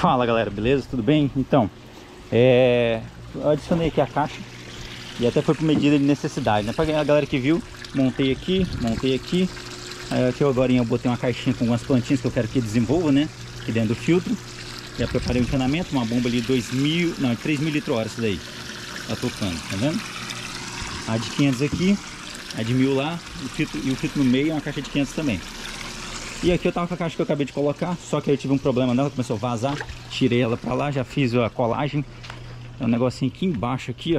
Fala galera, beleza? Tudo bem? Então, eu adicionei aqui a caixa e até foi por medida de necessidade, né? Pra a galera que viu, montei aqui. Aqui agora eu botei uma caixinha com algumas plantinhas que eu quero que desenvolva, né? Aqui dentro do filtro. Já preparei o encanamento, uma bomba ali de 3.000 litro-hora, essa daí. Tá tocando, tá vendo? A de 500 aqui, a de 1000 lá, o filtro no meio é uma caixa de 500 também. E aqui eu tava com a caixa que eu acabei de colocar, só que aí eu tive um problema nela, começou a vazar. Tirei ela pra lá, já fiz a colagem. É um negocinho aqui embaixo, aqui, ó.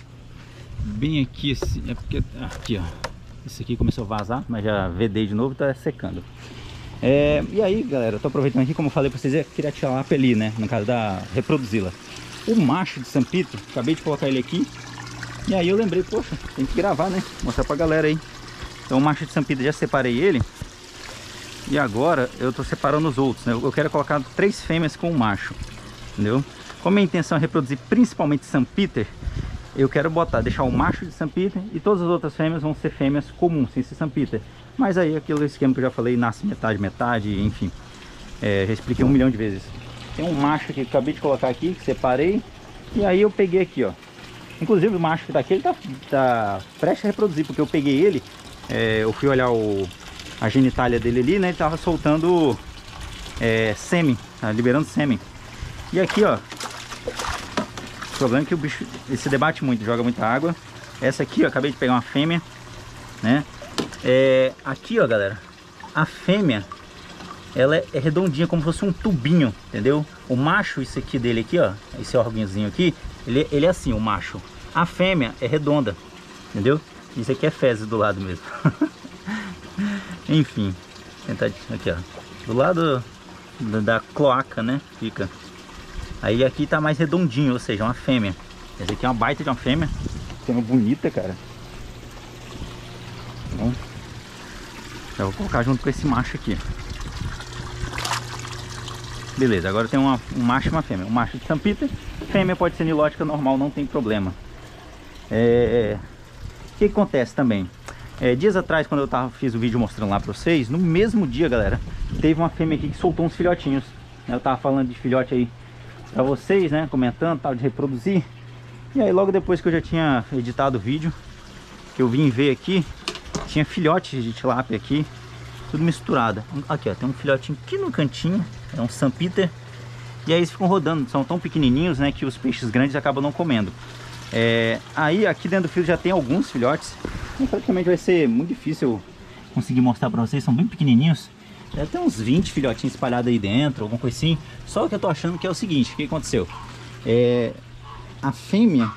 Bem aqui, é porque... Aqui, ó. Esse aqui começou a vazar, mas já vedei de novo e tá secando. E aí, galera, eu tô aproveitando aqui, como eu falei pra vocês, eu queria tirar a peli, né? No caso da reproduzi-la. O macho de San Pedro, acabei de colocar ele aqui. E aí eu lembrei, poxa, tem que gravar, né? Mostrar pra galera aí. Então o macho de San Pedro, já separei ele. E agora eu tô separando os outros, né? Eu quero colocar 3 fêmeas com um macho, entendeu? Como a minha intenção é reproduzir principalmente San Peter, eu quero deixar o macho de San Peter e todas as outras fêmeas vão ser fêmeas comuns, sem ser San Peter. Mas aí aquele esquema que eu já falei, nasce metade, enfim. Já expliquei 1 milhão de vezes. Tem um macho aqui que eu acabei de colocar aqui, que separei. E aí eu peguei aqui, ó. Inclusive o macho que tá aqui, ele tá prestes a reproduzir, porque eu peguei ele, eu fui olhar a genitália dele ali, né? Ele tava soltando sêmen, tá liberando sêmen. E aqui, ó, o problema é que o bicho ele se debate muito, joga muita água. Essa aqui, ó, acabei de pegar uma fêmea, né? Aqui, ó, galera, a fêmea, ela é redondinha, como se fosse um tubinho, entendeu? O macho, isso aqui dele aqui, ó, esse órgãozinho aqui, ele é assim, o macho. A fêmea é redonda, entendeu? Isso aqui é fezes do lado mesmo. Enfim, tentar aqui, ó, do lado da cloaca, né? Fica. Aí aqui tá mais redondinho, ou seja, uma fêmea. Essa aqui é uma baita de uma fêmea. Fêmea bonita, cara. Então, já vou colocar junto com esse macho aqui. Beleza, agora tem um macho e uma fêmea. Um macho de San Peter, fêmea pode ser nilótica normal, não tem problema. O que acontece também? Dias atrás, quando eu fiz o vídeo mostrando lá pra vocês, no mesmo dia, galera, teve uma fêmea aqui que soltou uns filhotinhos. Eu tava falando de filhote aí pra vocês, né, comentando, tal, de reproduzir. E aí logo depois que eu já tinha editado o vídeo, que eu vim ver aqui, tinha filhotes de tilápia aqui, tudo misturado. Aqui, ó, tem um filhotinho aqui no cantinho, é um San Peter. E aí eles ficam rodando, são tão pequenininhos, né, que os peixes grandes acabam não comendo. Aí aqui dentro do filtro já tem alguns filhotes. E praticamente vai ser muito difícil conseguir mostrar pra vocês, são bem pequenininhos. Deve ter uns 20 filhotinhos espalhados aí dentro, alguma coisa assim. Só que eu tô achando que é o seguinte, o que aconteceu? A fêmea,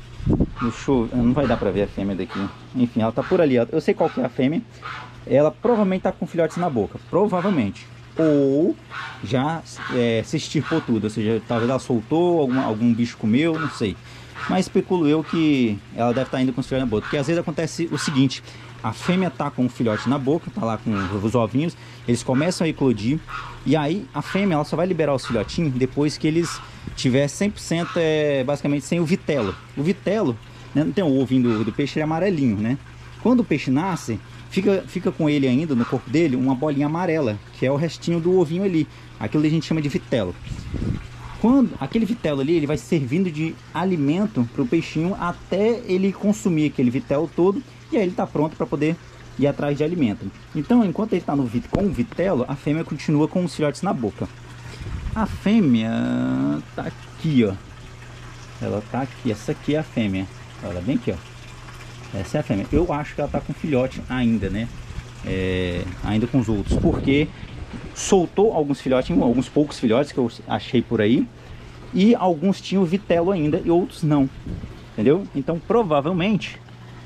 não vai dar pra ver a fêmea daqui. Enfim, ela tá por ali, ó. Eu sei qual que é a fêmea. Ela provavelmente tá com filhotes na boca, provavelmente. Ou já se extirpou tudo, ou seja, talvez ela soltou, algum bicho comeu, não sei. Mas especulo eu que ela deve estar indo com os filhotes na boca. Porque às vezes acontece o seguinte: a fêmea tá com o filhote na boca, tá lá com os ovinhos, eles começam a eclodir. E aí a fêmea ela só vai liberar os filhotinhos depois que eles tiver 100% basicamente sem o vitelo. O vitelo, né, não tem o ovinho do peixe, ele é amarelinho, né? Quando o peixe nasce, fica com ele ainda no corpo dele uma bolinha amarela, que é o restinho do ovinho ali. Aquilo a gente chama de vitelo. Quando aquele vitelo ali, ele vai servindo de alimento para o peixinho até ele consumir aquele vitelo todo, e aí ele está pronto para poder ir atrás de alimento. Então, enquanto ele está com o vitelo, a fêmea continua com os filhotes na boca. A fêmea tá aqui, ó. Ela tá aqui, essa aqui é a fêmea. Olha bem aqui, ó. Essa é a fêmea. Eu acho que ela tá com filhote ainda, né? Ainda com os outros, porque soltou alguns filhotes, alguns poucos filhotes que eu achei por aí, e alguns tinham vitelo ainda e outros não, entendeu? Então provavelmente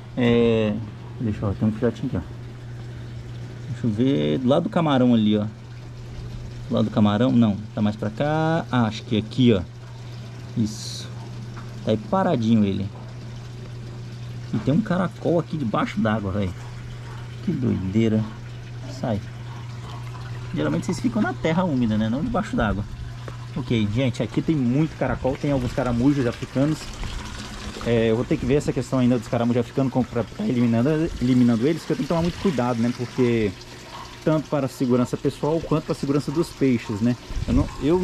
deixa eu ver, tem um filhotinho aqui, ó. Deixa eu ver, do lado do camarão ali, ó. Do lado do camarão, não, tá mais pra cá. Acho que aqui, ó. Isso, tá aí paradinho ele. E tem um caracol aqui debaixo d'água, velho. Que doideira. Sai. Geralmente vocês ficam na terra úmida, né? Não debaixo d'água. Ok, gente, aqui tem muito caracol. Tem alguns caramujos africanos. Eu vou ter que ver essa questão ainda dos caramujos africanos pra estar eliminando eles, porque eu tenho que tomar muito cuidado, né? Porque tanto para a segurança pessoal quanto para a segurança dos peixes, né? Eu não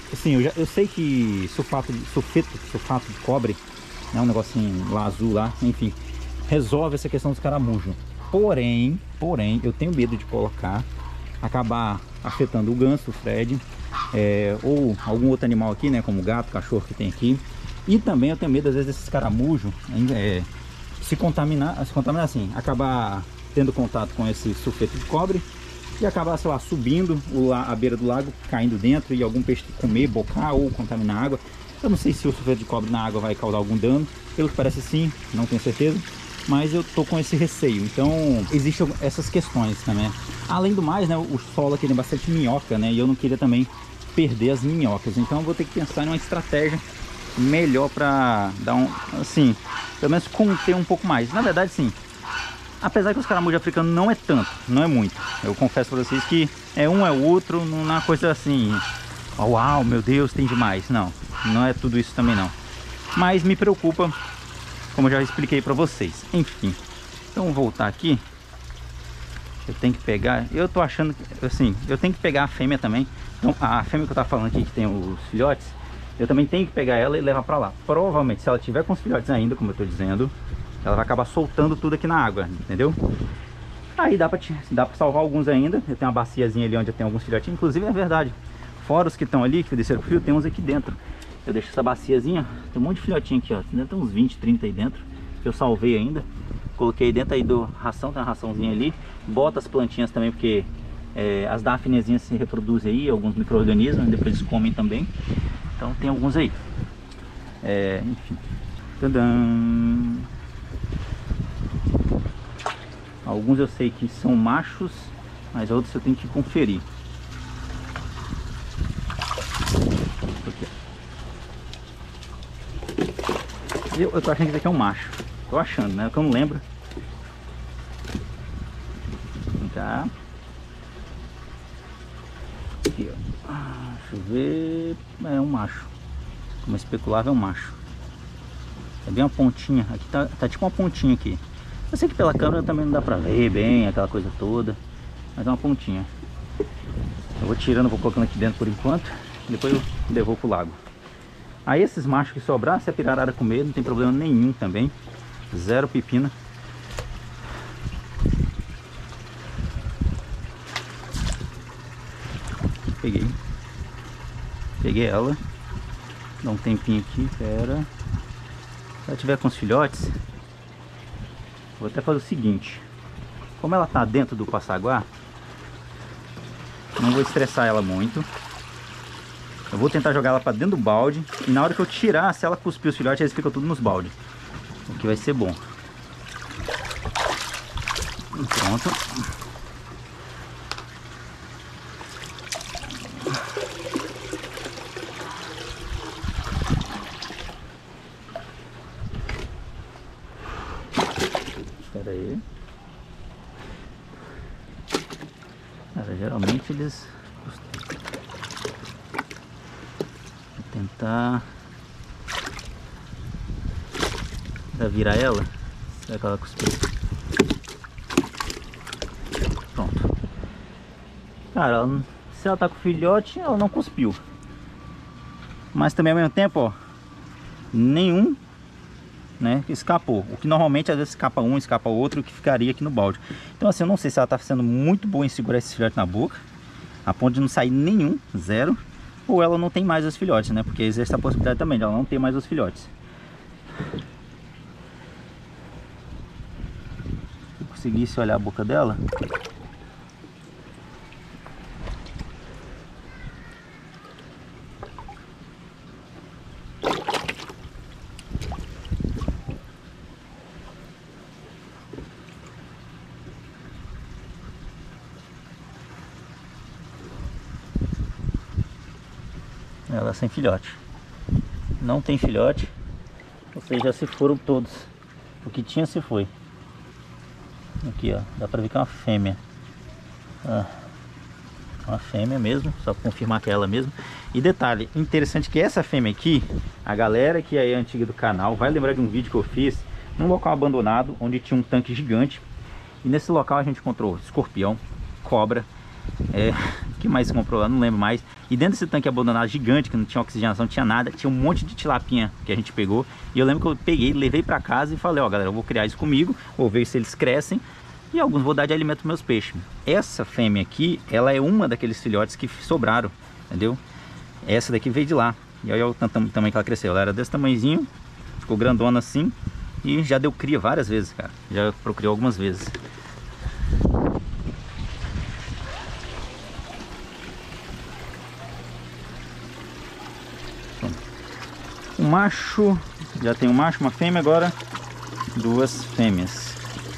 assim, eu sei que sulfato de cobre, né, um negocinho lá azul lá, enfim, resolve essa questão dos caramujos. Porém, eu tenho medo de colocar, acabar afetando o ganso, o Fred, ou algum outro animal aqui, né, como gato, cachorro que tem aqui. E também eu tenho medo, às vezes, desses caramujos se contaminar assim, acabar tendo contato com esse sulfeto de cobre e acabar, sei lá, subindo a beira do lago, caindo dentro e algum peixe comer, bocar ou contaminar a água. Eu não sei se o sulfeto de cobre na água vai causar algum dano, pelo que parece sim, não tenho certeza, mas eu tô com esse receio. Então existem essas questões também. Além do mais, né, o solo aqui tem bastante minhoca, né, e eu não queria também perder as minhocas, então eu vou ter que pensar em uma estratégia melhor para dar assim, pelo menos conter um pouco mais. Na verdade, sim, apesar que os caramujos africanos não é tanto, não é muito. Eu confesso para vocês que um é o outro, não é uma coisa assim, uau, meu Deus, tem demais. Não é tudo isso também não. Mas me preocupa, como eu já expliquei para vocês. Enfim, então vou voltar aqui. Eu tenho que pegar, eu tô achando que, assim, eu tenho que pegar a fêmea também. Então a fêmea que eu tava falando aqui, que tem os filhotes, eu também tenho que pegar ela e levar para lá. Provavelmente, se ela tiver com os filhotes ainda, como eu tô dizendo, ela vai acabar soltando tudo aqui na água, entendeu? Aí dá pra salvar alguns ainda. Eu tenho uma baciazinha ali onde eu tenho alguns filhotinhos. Inclusive, é verdade, fora os que estão ali, que desceram pro fio, tem uns aqui dentro. Eu deixo essa baciazinha, tem um monte de filhotinho aqui, ó. Tem uns 20, 30 aí dentro, que eu salvei ainda. Coloquei dentro aí do ração, tem uma raçãozinha ali. Bota as plantinhas também, porque as dafnezinhas se reproduzem aí, alguns micro-organismos, depois eles comem também. Então tem alguns aí. Enfim. Tadã! Alguns eu sei que são machos, mas outros eu tenho que conferir. Aqui. Eu tô achando que esse aqui é um macho. Tô achando, né? Que eu não lembro. Vem cá. Aqui, ó. Deixa eu ver. É um macho. Como especulável, é um macho. É bem uma pontinha. Aqui tá tipo uma pontinha aqui. Eu sei que pela câmera também não dá pra ver bem aquela coisa toda, mas é uma pontinha. Eu vou tirando, vou colocando aqui dentro por enquanto, depois eu devolvo pro lago. Aí esses machos que sobrar, se a pirarara comer, não tem problema nenhum também. Zero pepina. Peguei ela. Dá um tempinho aqui, pera. Se ela tiver com os filhotes, vou até fazer o seguinte. Como ela tá dentro do passaguá, não vou estressar ela muito. Eu vou tentar jogar ela para dentro do balde. E na hora que eu tirar, se ela cuspir os filhotes, eles ficam tudo nos baldes. O que vai ser bom. Pronto. Espera aí. Cara, geralmente eles... Vou tentar virar ela. Será que ela cuspiu? Pronto. Cara, se ela tá com filhote, ela não cuspiu. Mas também ao mesmo tempo, ó, nenhum, né, escapou. O que normalmente às vezes escapa um, escapa outro, que ficaria aqui no balde. Então assim, eu não sei se ela tá sendo muito boa em segurar esse filhote na boca, a ponto de não sair nenhum, zero, ou ela não tem mais os filhotes, né? Porque existe a possibilidade também de ela não ter mais os filhotes. Se eu conseguisse olhar a boca dela, ela sem filhote, não tem filhote, ou seja, se foram todos, o que tinha se foi. Aqui ó, dá pra ver que é uma fêmea, uma fêmea mesmo, só pra confirmar que é ela mesmo. E detalhe interessante que essa fêmea aqui, a galera que é antiga do canal vai lembrar de um vídeo que eu fiz num local abandonado, onde tinha um tanque gigante, e nesse local a gente encontrou escorpião, cobra, O que mais comprou? Eu não lembro mais. E dentro desse tanque abandonado gigante, que não tinha oxigenação, não tinha nada, tinha um monte de tilapinha que a gente pegou. E eu lembro que eu peguei, levei pra casa e falei, ó galera, eu vou criar isso comigo, vou ver se eles crescem. E alguns vou dar de alimento para meus peixes. Essa fêmea aqui, ela é uma daqueles filhotes que sobraram, entendeu? Essa daqui veio de lá. E olha o tamanho que ela cresceu. Ela era desse tamanhozinho, ficou grandona assim. E já deu cria várias vezes, cara. Já procriou algumas vezes. Um macho, já tem um macho, uma fêmea, agora duas fêmeas.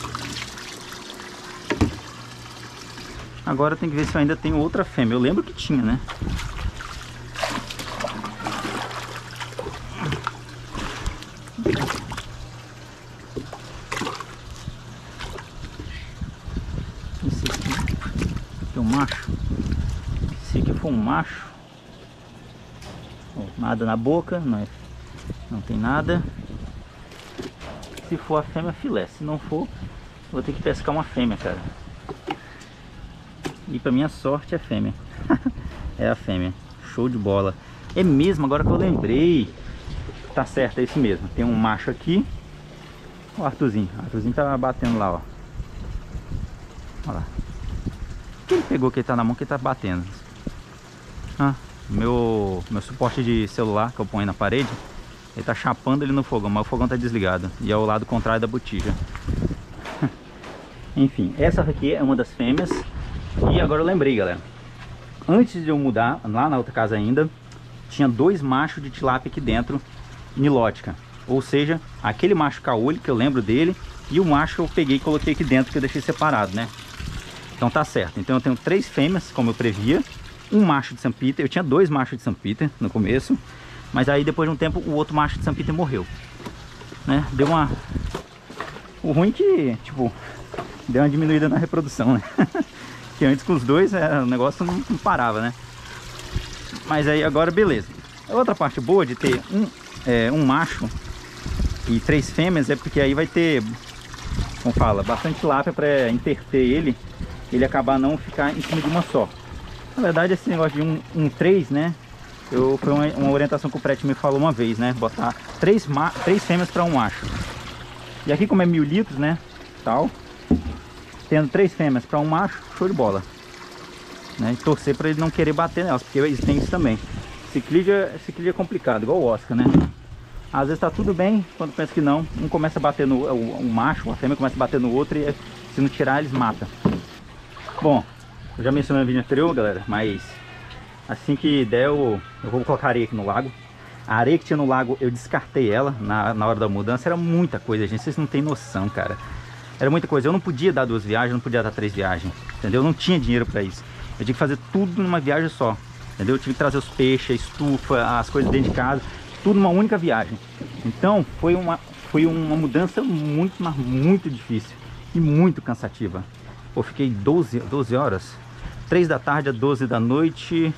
Agora tem que ver se eu ainda tenho outra fêmea. Eu lembro que tinha, né? Esse aqui é um macho. Se aqui for um macho, nada na boca, não tem nada. Se for a fêmea, filé. Se não for, vou ter que pescar uma fêmea, cara. E pra minha sorte é fêmea. É a fêmea. Show de bola. É mesmo, agora que eu lembrei. Tá certo, é isso mesmo. Tem um macho aqui. O Arthurzinho. O Arthurzinho tá batendo lá, ó. Olha lá. O que ele pegou que ele tá na mão que ele tá batendo? Ah, meu suporte de celular que eu ponho na parede. Ele tá chapando ele no fogão, mas o fogão tá desligado. E é o lado contrário da botija. Enfim, essa aqui é uma das fêmeas. E agora eu lembrei, galera. Antes de eu mudar, lá na outra casa ainda, tinha dois machos de tilápia aqui dentro, nilótica. Ou seja, aquele macho caolho, que eu lembro dele, e o macho que eu peguei e coloquei aqui dentro, que eu deixei separado, né? Então tá certo. Então eu tenho três fêmeas, como eu previa. Um macho de St. Peter. Eu tinha dois machos de St. Peter no começo. Mas aí depois de um tempo o outro macho de St. Peter morreu, né? Deu uma... O ruim que, tipo, deu uma diminuída na reprodução, né? Que antes com os dois o negócio não parava, né? Mas aí agora beleza. A outra parte boa de ter um macho e três fêmeas é porque aí vai ter, como fala, bastante tilápia para interter ele acabar não ficar em cima de uma só. Na verdade esse negócio de três, né? Foi uma orientação que o Prete me falou uma vez, né? Botar três fêmeas para um macho. E aqui como é 1000 litros, né? Tal. Tendo três fêmeas para um macho, show de bola. Né? E torcer para ele não querer bater nelas, porque eles têm isso também. Ciclídeo é complicado, igual o Oscar, né? Às vezes tá tudo bem, quando pensa que não, um começa a bater no um macho, a fêmea começa a bater no outro e se não tirar eles matam. Bom, eu já mencionei no vídeo anterior, galera, mas assim que der eu vou colocar areia aqui no lago. A areia que tinha no lago eu descartei ela na hora da mudança, era muita coisa, gente, vocês não tem noção, cara. Era muita coisa, eu não podia dar 2 viagens, não podia dar 3 viagens, entendeu? Eu não tinha dinheiro para isso. Eu tinha que fazer tudo numa viagem só, entendeu? Eu tive que trazer os peixes, a estufa, as coisas dentro de casa, tudo numa única viagem. Então foi uma mudança muito, mas muito difícil e muito cansativa. Eu fiquei 12 horas, 3 da tarde a 12 da noite,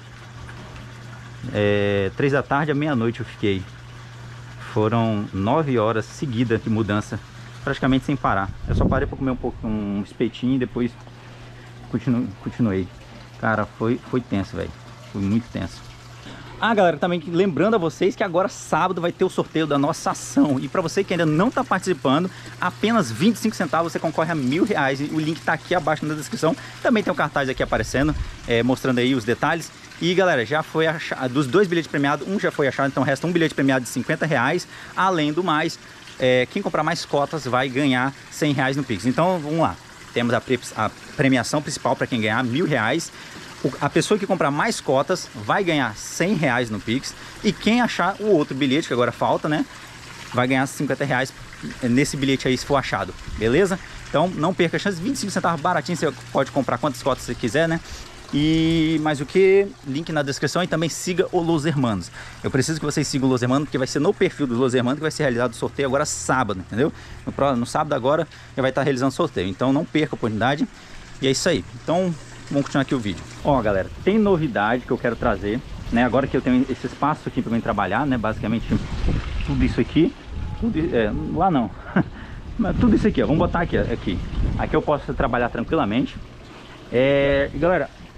3 da tarde a meia-noite eu fiquei. Foram 9 horas seguidas de mudança, praticamente sem parar. Eu só parei para comer um espetinho e depois continuei. Cara, foi tenso, velho. Foi muito tenso. Ah, galera, também lembrando a vocês que agora sábado vai ter o sorteio da nossa ação. E para você que ainda não está participando, apenas 25 centavos você concorre a R$1000. O link está aqui abaixo na descrição. Também tem um cartaz aqui aparecendo, mostrando aí os detalhes. E galera, já foi achado, dos 2 bilhetes premiados, um já foi achado, então resta um bilhete premiado de R$50. Além do mais, quem comprar mais cotas vai ganhar R$100 no Pix. Então vamos lá, temos a premiação principal para quem ganhar R$1000. A pessoa que comprar mais cotas vai ganhar R$100 no Pix. E quem achar o outro bilhete, que agora falta, né, vai ganhar R$50 nesse bilhete aí se for achado, beleza? Então não perca a chance, 25 centavos baratinho, você pode comprar quantas cotas você quiser, né? E mais o que? Link na descrição. E também siga o Los Hermanos. Eu preciso que vocês sigam o Los Hermanos, porque vai ser no perfil do Los Hermanos que vai ser realizado o sorteio agora sábado, entendeu? No sábado agora já vai estar realizando o sorteio. Então não perca a oportunidade. E é isso aí. Então vamos continuar aqui o vídeo. Ó, galera, tem novidade que eu quero trazer, né? Agora que eu tenho esse espaço aqui para mim trabalhar, né? Basicamente tudo isso aqui. Lá não. Mas tudo isso aqui, ó. Vamos botar aqui, ó. Aqui eu posso trabalhar tranquilamente. Galera,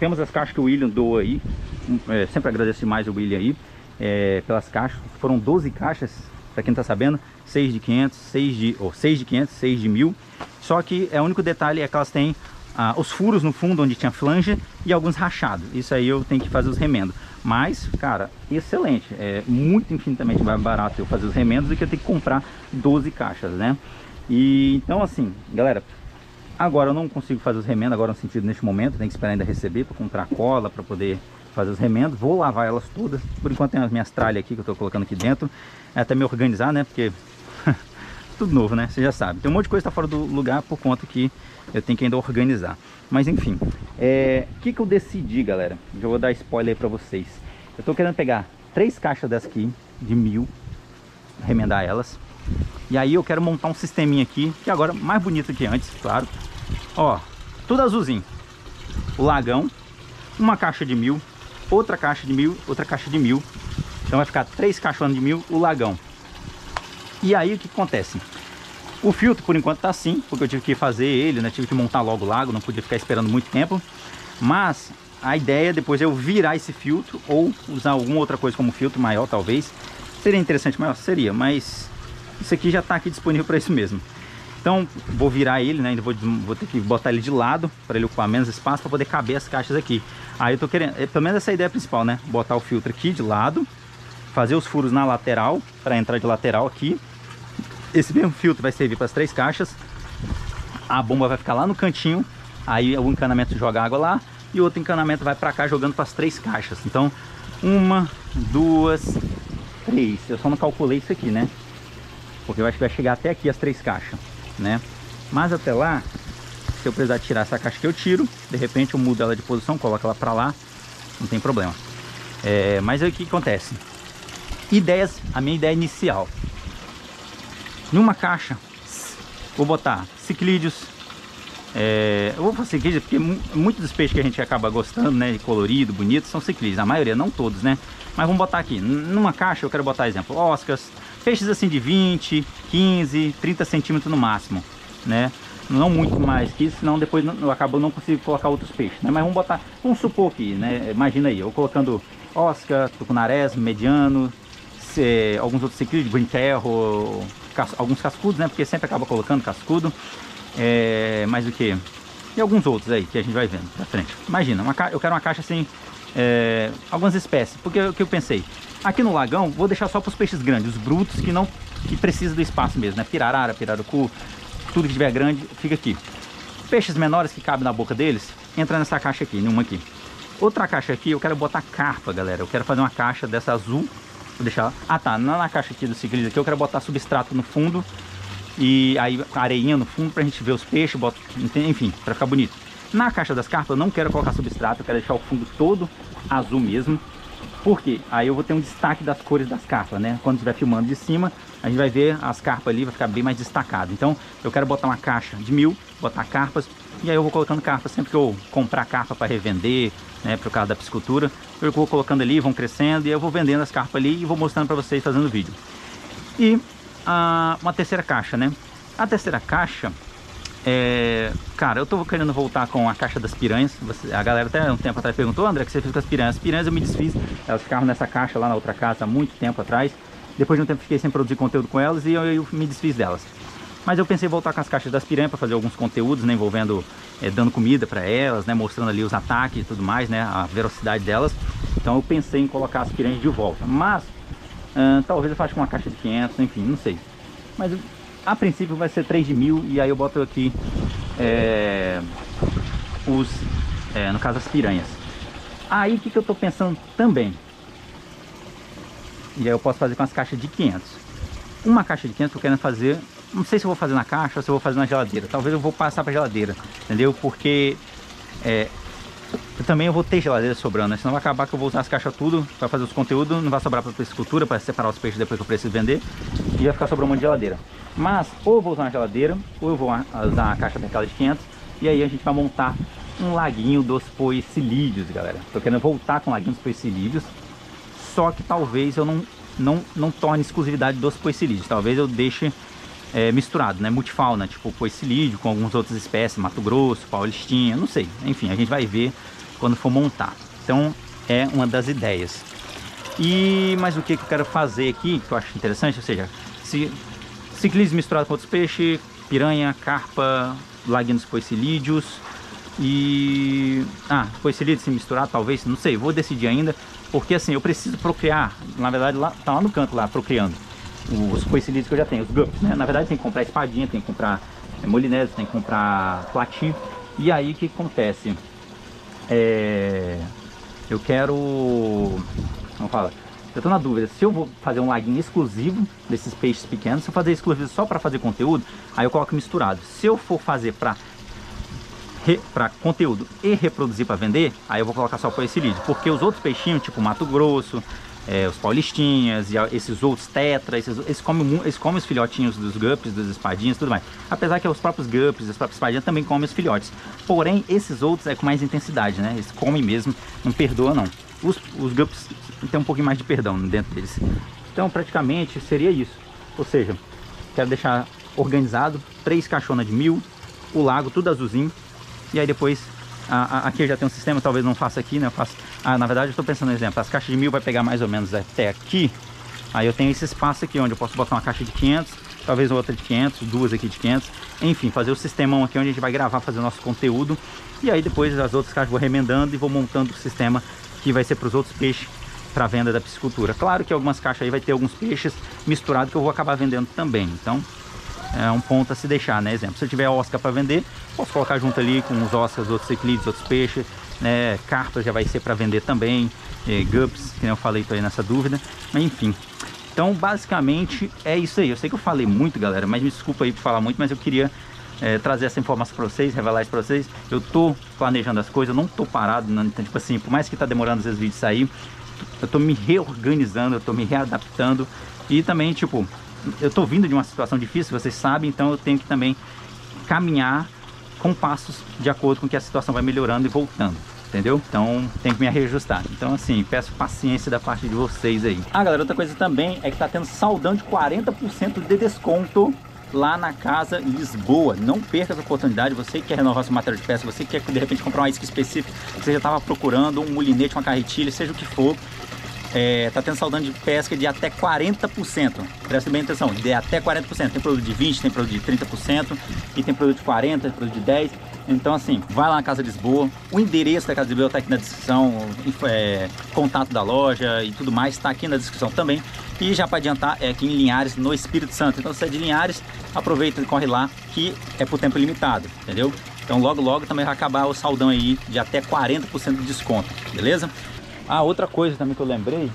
temos as caixas que o William doou aí. Sempre agradeço demais o William aí pelas caixas. Foram 12 caixas, para quem não tá sabendo, 6 de 500, 6 de 500, 6 de 1000. Só que o único detalhe é que elas têm os furos no fundo onde tinha flange e alguns rachados. Isso aí eu tenho que fazer os remendos. Mas, cara, excelente. É muito infinitamente mais barato eu fazer os remendos do que eu ter que comprar 12 caixas, né? E então, assim, galera, agora eu não consigo fazer os remendos agora no sentido neste momento. Tem que esperar ainda receber para comprar cola para poder fazer os remendos. Vou lavar elas todas. Por enquanto tem as minhas tralhas aqui que eu tô colocando aqui dentro. Até me organizar, né? Porque tudo novo, né? Você já sabe. Tem um monte de coisa que tá fora do lugar por conta que eu tenho que ainda organizar. Mas enfim, o que eu decidi, galera? Já vou dar spoiler aí pra vocês. Eu tô querendo pegar 3 caixas dessas aqui, de 1000, remendar elas. E aí eu quero montar um sisteminha aqui, que agora mais bonito que antes, claro. Ó, tudo azulzinho. O lagão, uma caixa de 1000, outra caixa de 1000, outra caixa de 1000. Então vai ficar 3 caixonas de 1000, o lagão. E aí o que acontece? O filtro por enquanto tá assim, porque eu tive que fazer ele, né? Tive que montar logo o lago, não podia ficar esperando muito tempo. Mas a ideia depois é eu virar esse filtro ou usar alguma outra coisa como filtro maior, talvez. Seria interessante, maior seria, mas isso aqui já tá aqui disponível para isso mesmo. Então vou virar ele, né? Ainda vou ter que botar ele de lado para ele ocupar menos espaço para poder caber as caixas aqui. Aí eu tô querendo, pelo menos essa é a ideia principal, né? Botar o filtro aqui de lado, fazer os furos na lateral para entrar de lateral aqui. Esse mesmo filtro vai servir para as 3 caixas. A bomba vai ficar lá no cantinho. Aí o encanamento joga água lá. E o outro encanamento vai para cá jogando para as 3 caixas. Então, 1, 2, 3. Eu só não calculei isso aqui, né? Porque eu acho que vai chegar até aqui as 3 caixas, né? Mas até lá, se eu precisar tirar essa caixa que eu tiro, de repente eu mudo ela de posição, coloco ela para lá. Não tem problema. Mas aí o que acontece? A minha ideia inicial. Numa caixa, vou botar ciclídeos. Eu vou fazer ciclídeos porque muitos dos peixes que a gente acaba gostando, né? Colorido, bonito, são ciclídeos. A maioria, não todos, né? Mas vamos botar aqui. Numa caixa eu quero botar, exemplo, oscas. Peixes assim de 20, 15, 30 centímetros no máximo, né? Não muito mais que isso, senão depois eu acabo não consigo colocar outros peixes, né? Mas vamos botar, vamos supor aqui, né? Imagina aí, eu colocando osca, tucunarés, mediano, alguns outros ciclídeos, green terro, alguns cascudos, né? Porque sempre acaba colocando cascudo. Mais o que? E alguns outros aí que a gente vai vendo pra frente. Imagina, eu quero uma caixa assim, algumas espécies. Porque o que eu pensei? Aqui no lagão, vou deixar só para os peixes grandes, os brutos que precisam do espaço mesmo, né? Pirarara, pirarucu, tudo que tiver grande, fica aqui. Peixes menores que cabem na boca deles, entra nessa caixa aqui, numa aqui. Outra caixa aqui, eu quero botar carpa, galera. Eu quero fazer uma caixa dessa azul. Vou deixar... Ah, tá. Na caixa aqui do ciclista aqui, eu quero botar substrato no fundo. E aí areinha no fundo pra gente ver os peixes, enfim, pra ficar bonito. Na caixa das carpas eu não quero colocar substrato, eu quero deixar o fundo todo azul mesmo. Por quê? Aí eu vou ter um destaque das cores das carpas, né? Quando estiver filmando de cima, a gente vai ver as carpas ali, vai ficar bem mais destacado. Então eu quero botar uma caixa de 1000, botar carpas. E aí eu vou colocando carpas, sempre que eu comprar carpa para revender, né, por causa da piscicultura, eu vou colocando ali, vão crescendo e eu vou vendendo as carpas ali e vou mostrando para vocês fazendo vídeo. E uma terceira caixa, né? A terceira caixa, cara, eu tô querendo voltar com a caixa das piranhas. A galera até um tempo atrás perguntou, André, o que você fez com as piranhas? As piranhas eu me desfiz, elas ficavam nessa caixa lá na outra casa há muito tempo atrás. Depois de um tempo fiquei sem produzir conteúdo com elas e eu me desfiz delas. Mas eu pensei em voltar com as caixas das piranhas para fazer alguns conteúdos, né, envolvendo, dando comida para elas, né, mostrando ali os ataques e tudo mais, né, a velocidade delas. Então eu pensei em colocar as piranhas de volta, mas talvez eu faça com uma caixa de 500, enfim, não sei. Mas a princípio vai ser 3 de 1000 e aí eu boto aqui no caso as piranhas. Aí o que eu tô pensando também? E aí eu posso fazer com as caixas de 500. Uma caixa de 500 que eu quero fazer, não sei se eu vou fazer na caixa ou se eu vou fazer na geladeira. Talvez eu vou passar para geladeira, entendeu? Porque eu vou ter geladeira sobrando, né? Senão vai acabar que eu vou usar as caixas tudo para fazer os conteúdos, não vai sobrar para piscicultura, para separar os peixes depois que eu preciso vender, e vai ficar sobrando um monte de geladeira. Mas ou eu vou usar uma geladeira, ou eu vou usar a caixa daquela de 500, e aí a gente vai montar um laguinho dos poecilídeos, galera. Tô querendo voltar com o laguinho dos poecilídeos, só que talvez eu não torne exclusividade dos poecilídeos, talvez eu deixe misturado, né, multifauna, tipo poecilídeo com algumas outras espécies, Mato Grosso, paulistinha, não sei, enfim, a gente vai ver quando for montar. Então é uma das ideias. Mas o que eu quero fazer aqui, que eu acho interessante, ou seja, ciclismo misturado com outros peixes, piranha, carpa, laguinos poecilídeos e... poecilídeos se misturar, talvez, não sei, vou decidir ainda, porque assim, eu preciso procriar, na verdade, tá lá no canto, lá, procriando os poecilídeos que eu já tenho, os guppies, né? Na verdade tem que comprar espadinha, tem que comprar molinese, tem que comprar platin. E aí o que acontece? Eu quero... Como fala? Eu tô na dúvida se eu vou fazer um laguinho exclusivo desses peixes pequenos. Se eu fazer exclusivo só para fazer conteúdo, aí eu coloco misturado. Se eu for fazer para conteúdo e reproduzir para vender, aí eu vou colocar só poecilídeo, porque os outros peixinhos, tipo Mato Grosso, os paulistinhas e esses outros tetras, eles comem os filhotinhos dos guppies, dos espadinhas e tudo mais. Apesar que os próprios guppies, as próprias espadinhas também comem os filhotes. Porém, esses outros é com mais intensidade, né? Eles comem mesmo, não perdoa não. Os guppies tem um pouquinho mais de perdão dentro deles. Então, praticamente, seria isso. Ou seja, quero deixar organizado 3 caixonas de 1000, o lago tudo azulzinho. E aí depois, aqui eu já tenho um sistema, talvez não faça aqui, né? Eu faço, na verdade eu estou pensando no exemplo, as caixas de 1000 vai pegar mais ou menos até aqui. Aí eu tenho esse espaço aqui, onde eu posso botar uma caixa de 500, talvez outra de 500, duas aqui de 500. Enfim, fazer o sistemão aqui, onde a gente vai gravar, fazer o nosso conteúdo. E aí depois as outras caixas eu vou remendando e vou montando o sistema que vai ser para os outros peixes, para venda da piscicultura. Claro que algumas caixas aí vai ter alguns peixes misturados que eu vou acabar vendendo também. Então é um ponto a se deixar, né? Exemplo, se eu tiver osca para vender, posso colocar junto ali com os oscas, outros ciclídeos, outros peixes, né? Carpa já vai ser para vender também, guppies, que eu falei, tô aí nessa dúvida, mas enfim. Então basicamente é isso aí. Eu sei que eu falei muito, galera, mas me desculpa aí por falar muito, mas eu queria trazer essa informação para vocês, revelar isso para vocês. Eu tô planejando as coisas, eu não tô parado, não, então, tipo assim, por mais que tá demorando às vezes vídeos sair, eu tô me reorganizando, eu tô me readaptando e também, tipo, eu tô vindo de uma situação difícil, vocês sabem, então eu tenho que também caminhar com passos de acordo com que a situação vai melhorando e voltando, entendeu? Então tem que me reajustar. Então assim, peço paciência da parte de vocês aí. Galera, outra coisa também é que tá tendo saldão de 40% de desconto lá na Casa Lisboa. Não perca essa oportunidade. Você que quer renovar seu material de pesca, você que quer de repente comprar uma isca específica, você já estava procurando um mulinete, uma carretilha, seja o que for, tá tendo saldão de pesca de até 40%. Presta bem atenção, de até 40%. Tem produto de 20%, tem produto de 30%, e tem produto de 40%, tem produto de 10%. Então assim, vai lá na Casa Lisboa. O endereço da Casa Lisboa está aqui na descrição, contato da loja e tudo mais está aqui na descrição também. E já para adiantar, é aqui em Linhares, no Espírito Santo. Então se você é de Linhares, aproveita e corre lá, que é por tempo limitado, entendeu? Então logo logo também vai acabar o saldão aí de até 40% de desconto, beleza? Outra coisa também que eu lembrei,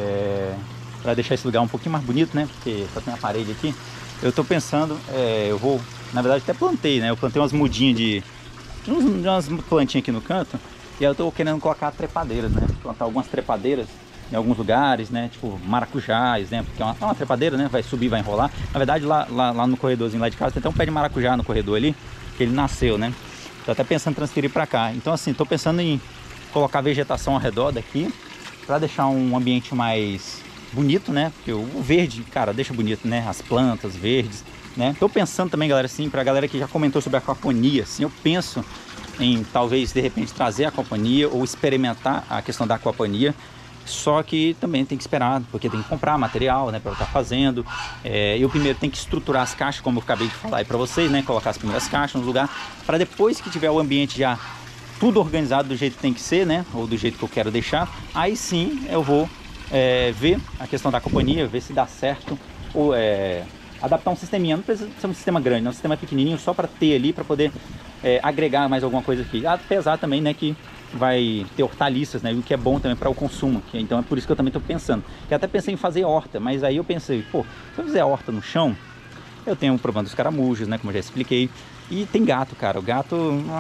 para deixar esse lugar um pouquinho mais bonito, né? Porque só tem a parede aqui. Eu tô pensando, eu vou, na verdade até plantei, né? Eu plantei umas mudinhas de umas plantinhas aqui no canto. E aí eu tô querendo colocar trepadeiras, né? Plantar algumas trepadeiras em alguns lugares, né? Tipo maracujá, exemplo, que é uma trepadeira, né? Vai subir, vai enrolar. Na verdade lá no corredorzinho lá de casa tem até um pé de maracujá no corredor ali, que ele nasceu, né? Tô até pensando em transferir para cá. Então assim, tô pensando em colocar vegetação ao redor daqui para deixar um ambiente mais bonito, né? Porque o verde, cara, deixa bonito, né? As plantas verdes, né? Tô pensando também, galera, assim, pra galera que já comentou sobre a aquaponia, assim, eu penso em talvez de repente trazer a aquaponia ou experimentar a questão da aquaponia. Só que também tem que esperar, porque tem que comprar material, né, para eu estar fazendo. Eu primeiro tenho que estruturar as caixas, como eu acabei de falar aí para vocês, né? Colocar as primeiras caixas no lugar, para depois que tiver o ambiente já tudo organizado do jeito que tem que ser, né? Ou do jeito que eu quero deixar, aí sim eu vou ver a questão da companhia, ver se dá certo, ou adaptar um sisteminha. Não precisa ser um sistema grande, não, um sistema pequenininho, só para ter ali, para poder agregar mais alguma coisa aqui. Apesar também, né, que vai ter hortaliças, né, o que é bom também para o consumo, então é por isso que eu também estou pensando. Eu até pensei em fazer horta, mas aí eu pensei, pô, se eu fizer horta no chão, eu tenho o problema dos caramujos, né, como eu já expliquei. E tem gato, cara. O gato,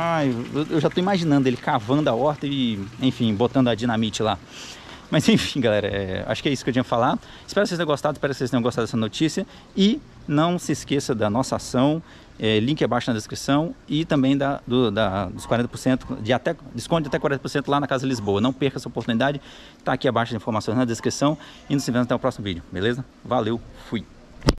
eu já tô imaginando ele cavando a horta e, enfim, botando a dinamite lá. Mas enfim, galera, acho que é isso que eu tinha a falar. Espero que vocês tenham gostado, espero que vocês tenham gostado dessa notícia. E não se esqueça da nossa ação, link abaixo na descrição. E também dos 40%, desconto de até 40% lá na Casa Lisboa. Não perca essa oportunidade, tá aqui abaixo as informações na descrição. E nos vemos até o próximo vídeo, beleza? Valeu, fui!